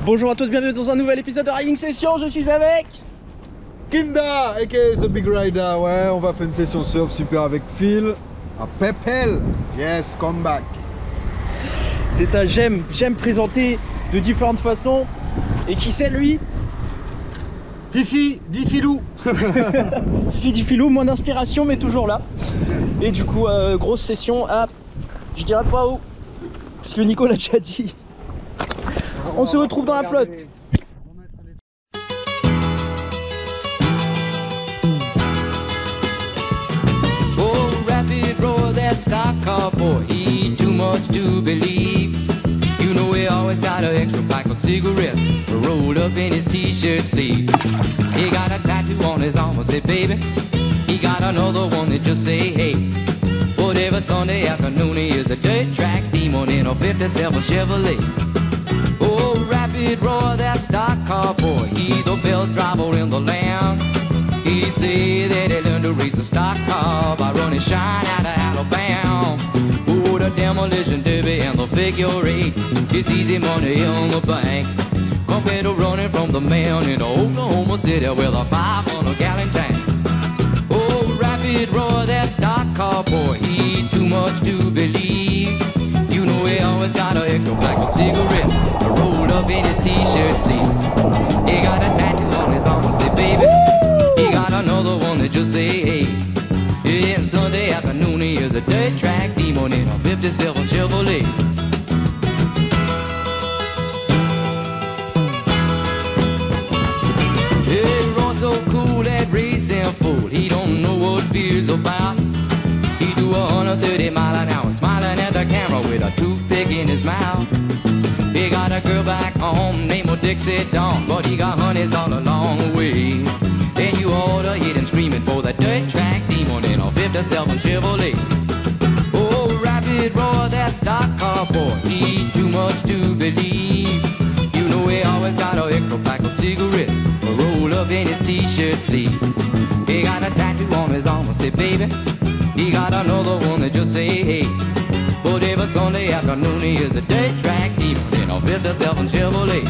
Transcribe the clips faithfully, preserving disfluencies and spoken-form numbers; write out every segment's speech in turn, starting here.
Bonjour à tous, bienvenue dans un nouvel épisode de Riding Session. Je suis avec Kinda, aka The Big Rider. Ouais, on va faire une session surf super avec Phil à Pepel. Yes, come back. C'est ça, j'aime, j'aime présenter de différentes façons. Et qui c'est lui? Fifi, dit Filou. Fifi dit Filou, moins d'inspiration mais toujours là. Et du coup, euh, grosse session à, je dirais pas où, puisque Nico l'a déjà dit. On se retrouve dans la flotte. Oh, rapid roar, that stock car boy, he ain't too much to believe. You know he always got an extra pack of cigarettes rolled up in his t-shirt sleeve. He got a tattoo on his arm, I say baby. He got another one that just say hey. Whatever Sunday afternoon he is a dirt track demon in a fifty-seven Chevrolet. Oh, rapid roar, that stock car boy, he the best driver in the land. He say that he learned to race the stock car by running shine out of Alabama. Oh, the demolition derby and the figure eight, it's easy money in the bank compared to running from the man in Oklahoma City with a five hundred gallon tank. Oh, rapid roar, that stock car boy, he ain't too much to believe. You know he always got an extra pack of cigarettes rolled up in his t-shirt sleeve. He got a tattoo on his arm, I say baby. He got another one that just say hey. And Sunday afternoon he is a dirt track demon in a fifty-seven Chevrolet. He runs so cool, that racing fool, he don't know what fear's about. He do a hundred thirty mile an hour, smiling at the camera with a toothpick in his mouth. He got a girl back home named Dixie Dawn, but he got honeys all along the way. And you oughta hear him screaming for the dirt track demon in a fifty-seven Chevrolet. Oh, rapid roar, that stock car boy, he ain't too much to believe. You know he always got an extra pack of cigarettes rolled up in his t-shirt sleeve. He got a tattoo on his arm, I say baby. He got another one that just say hey. But every Sunday afternoon he is a dirt track demon in a fifty-seven Chevrolet.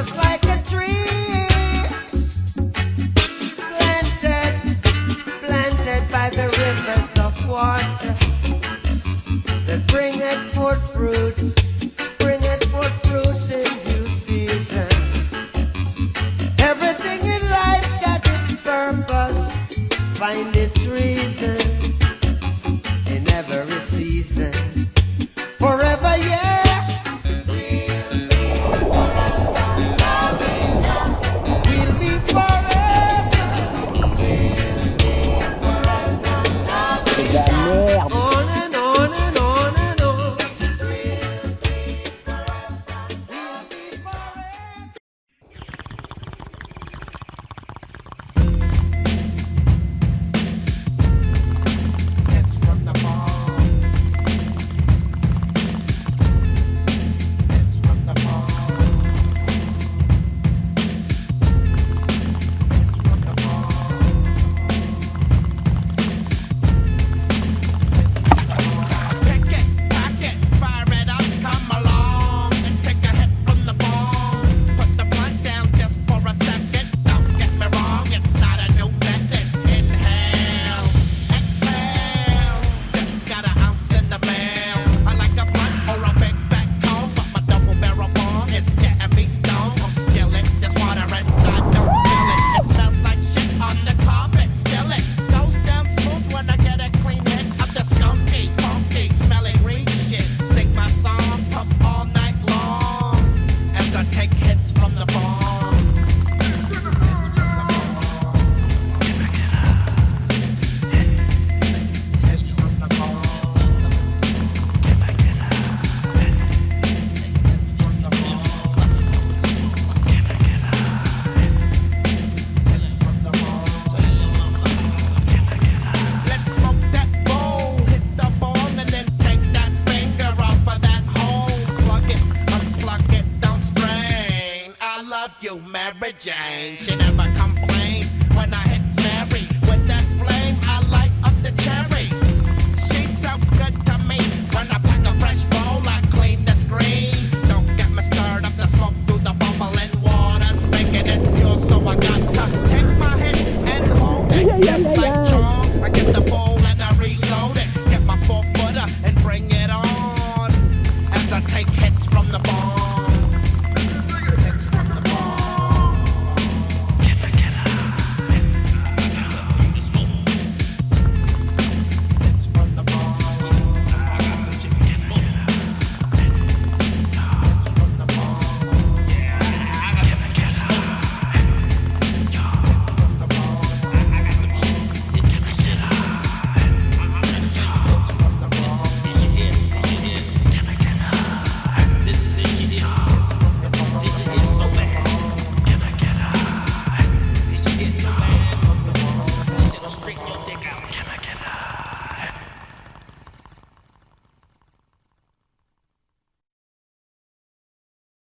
just like a tree planted, planted by the rivers of water that bringeth forth fruits, bringeth forth fruits in due season. Everything in life got its purpose, find its reason in every season. Forever, yeah. We'll be forever. C'est de la merde. On and on and on and on. We'll be forever. Pick it, pack it, fire it up, come along and take a hit from the ball. Put the blunt down just for a second. Don't get me wrong, it's not a new method. Inhale, exhale, just got an ounce in the mail. I like a blunt or a big fat cone, but my double barrel bong is getting me stoned. I'm skillet, there's water inside, don't spill it. It smells like shit on the carpet, still it goes down smooth when I get a clean hit of the skunky, funky, smelly green shit. Sing my song, puff all night long as I take hits from the bomb. Let's smoke that bowl, hit the bong, and then take that finger off of that hole. Plug it, unplug it, don't strain. I love you, Mary Jane. She never complains when I hit Mary with that flame. I light up the cherry. She's so good to me. When I pack a fresh bowl, I clean the screen. Don't get me stirred up the smoke through the bubbling waters, making it pure. So I got to take my hit and hold it just like Chong. I get the